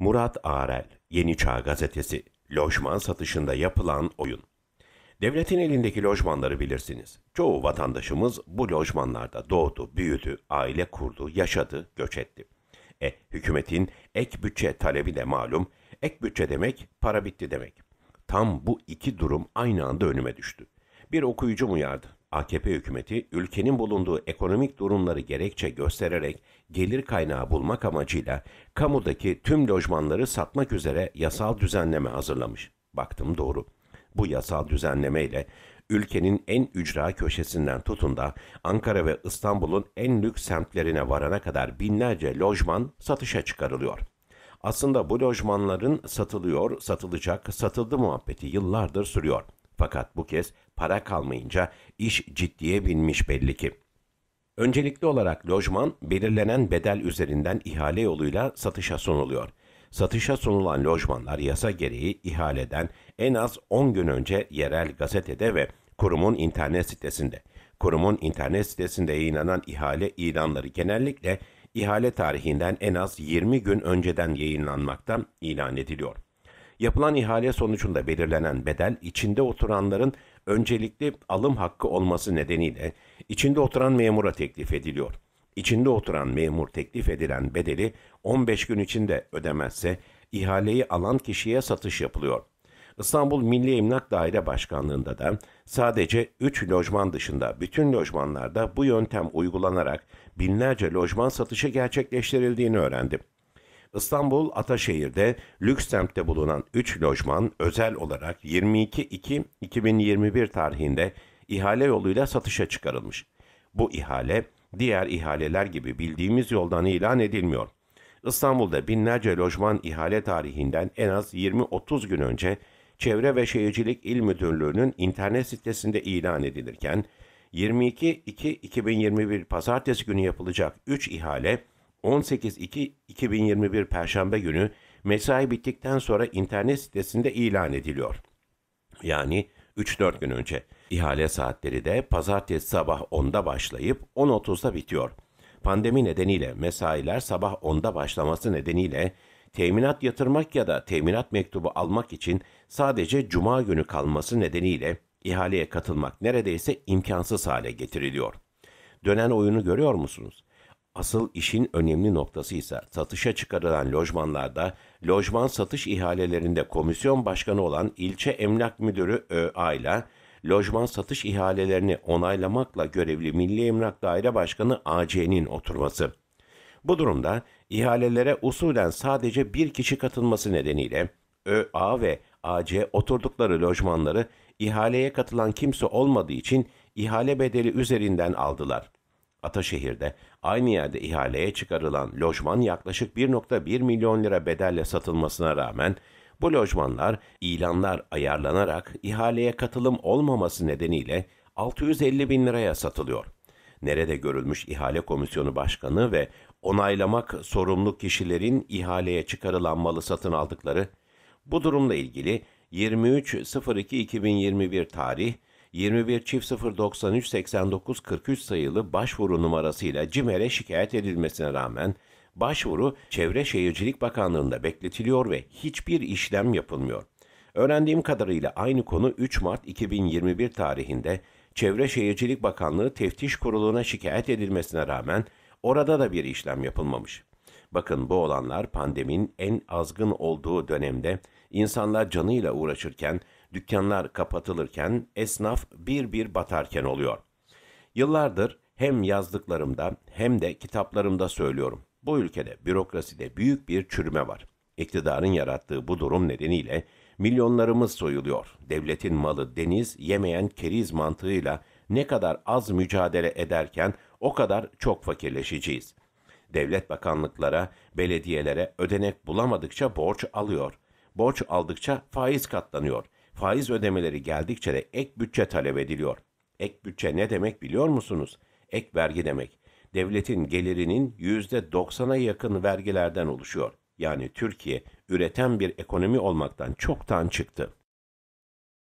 Murat Arel, Yeni Çağ Gazetesi, lojman satışında yapılan oyun. Devletin elindeki lojmanları bilirsiniz. Çoğu vatandaşımız bu lojmanlarda doğdu, büyüdü, aile kurdu, yaşadı, göç etti. Hükümetin ek bütçe talebi de malum. Ek bütçe demek, para bitti demek. Tam bu iki durum aynı anda önüme düştü. Bir okuyucum uyardı. AKP hükümeti ülkenin bulunduğu ekonomik durumları gerekçe göstererek gelir kaynağı bulmak amacıyla kamudaki tüm lojmanları satmak üzere yasal düzenleme hazırlamış. Baktım doğru. Bu yasal düzenlemeyle ülkenin en ücra köşesinden tutun da Ankara ve İstanbul'un en lüks semtlerine varana kadar binlerce lojman satışa çıkarılıyor. Aslında bu lojmanların satılıyor, satılacak, satıldı muhabbeti yıllardır sürüyor. Fakat bu kez para kalmayınca iş ciddiye binmiş belli ki. Öncelikli olarak lojman belirlenen bedel üzerinden ihale yoluyla satışa sunuluyor. Satışa sunulan lojmanlar yasa gereği ihaleden en az 10 gün önce yerel gazetede ve kurumun internet sitesinde. Kurumun internet sitesinde yayınlanan ihale ilanları genellikle ihale tarihinden en az 20 gün önceden yayınlanmaktan ilan ediliyor. Yapılan ihale sonucunda belirlenen bedel içinde oturanların öncelikli alım hakkı olması nedeniyle içinde oturan memura teklif ediliyor. İçinde oturan memur teklif edilen bedeli 15 gün içinde ödemezse ihaleyi alan kişiye satış yapılıyor. İstanbul Milli Emlak Daire Başkanlığı'nda da sadece 3 lojman dışında bütün lojmanlarda bu yöntem uygulanarak binlerce lojman satışı gerçekleştirildiğini öğrendim. İstanbul Ataşehir'de lüks semtte bulunan 3 lojman özel olarak 22.2.2021 tarihinde ihale yoluyla satışa çıkarılmış. Bu ihale diğer ihaleler gibi bildiğimiz yoldan ilan edilmiyor. İstanbul'da binlerce lojman ihale tarihinden en az 20-30 gün önce Çevre ve Şehircilik İl Müdürlüğü'nün internet sitesinde ilan edilirken 22.2.2021 Pazartesi günü yapılacak 3 ihale 18.2.2021 Perşembe günü mesai bittikten sonra internet sitesinde ilan ediliyor. Yani 3-4 gün önce. İhale saatleri de pazartesi sabah 10'da başlayıp 10.30'da bitiyor. Pandemi nedeniyle mesailer sabah 10'da başlaması nedeniyle teminat yatırmak ya da teminat mektubu almak için sadece cuma günü kalması nedeniyle ihaleye katılmak neredeyse imkansız hale getiriliyor. Dönen oyunu görüyor musunuz? Asıl işin önemli noktası ise satışa çıkarılan lojmanlarda lojman satış ihalelerinde komisyon başkanı olan ilçe emlak müdürü ÖA ile lojman satış ihalelerini onaylamakla görevli Milli Emlak Daire Başkanı AC'nin oturması. Bu durumda ihalelere usulen sadece bir kişi katılması nedeniyle ÖA ve AC oturdukları lojmanları ihaleye katılan kimse olmadığı için ihale bedeli üzerinden aldılar. Ataşehir'de aynı yerde ihaleye çıkarılan lojman yaklaşık 1,1 milyon lira bedelle satılmasına rağmen bu lojmanlar ilanlar ayarlanarak ihaleye katılım olmaması nedeniyle 650 bin liraya satılıyor. Nerede görülmüş ihale komisyonu başkanı ve onaylamak sorumlu kişilerin ihaleye çıkarılan malı satın aldıkları? Bu durumla ilgili 23.02.2021 tarih 21.093.89.43 sayılı başvuru numarasıyla CİMER'e şikayet edilmesine rağmen başvuru Çevre Şehircilik Bakanlığı'nda bekletiliyor ve hiçbir işlem yapılmıyor. Öğrendiğim kadarıyla aynı konu 3 Mart 2021 tarihinde Çevre Şehircilik Bakanlığı Teftiş Kurulu'na şikayet edilmesine rağmen orada da bir işlem yapılmamış. Bakın bu olanlar pandeminin en azgın olduğu dönemde insanlar canıyla uğraşırken, dükkanlar kapatılırken, esnaf bir bir batarken oluyor. Yıllardır hem yazdıklarımda hem de kitaplarımda söylüyorum. Bu ülkede bürokraside büyük bir çürüme var. İktidarın yarattığı bu durum nedeniyle milyonlarımız soyuluyor. Devletin malı deniz, yemeyen keriz mantığıyla ne kadar az mücadele ederken o kadar çok fakirleşeceğiz. Devlet bakanlıklara, belediyelere ödenek bulamadıkça borç alıyor. Borç aldıkça faiz katlanıyor. Faiz ödemeleri geldikçe de ek bütçe talep ediliyor. Ek bütçe ne demek biliyor musunuz? Ek vergi demek. Devletin gelirinin %90'a yakın vergilerden oluşuyor. Yani Türkiye üreten bir ekonomi olmaktan çoktan çıktı.